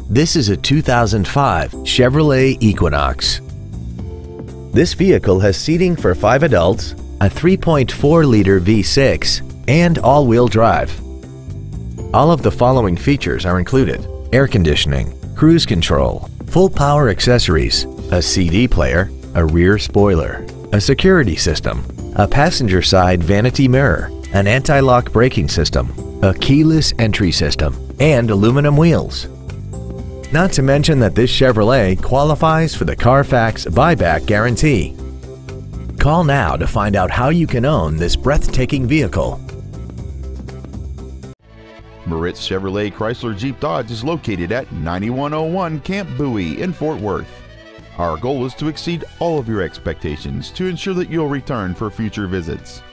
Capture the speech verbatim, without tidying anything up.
This is a two thousand five Chevrolet Equinox. This vehicle has seating for five adults, a three point four liter V six, and all-wheel drive. All of the following features are included: air conditioning, cruise control, full power accessories, a C D player, a rear spoiler, a security system, a passenger side vanity mirror, an anti-lock braking system, a keyless entry system, and aluminum wheels. Not to mention that this Chevrolet qualifies for the Carfax buyback guarantee. Call now to find out how you can own this breathtaking vehicle. Moritz Chevrolet Chrysler Jeep Dodge is located at ninety-one oh one Camp Bowie in Fort Worth. Our goal is to exceed all of your expectations to ensure that you'll return for future visits.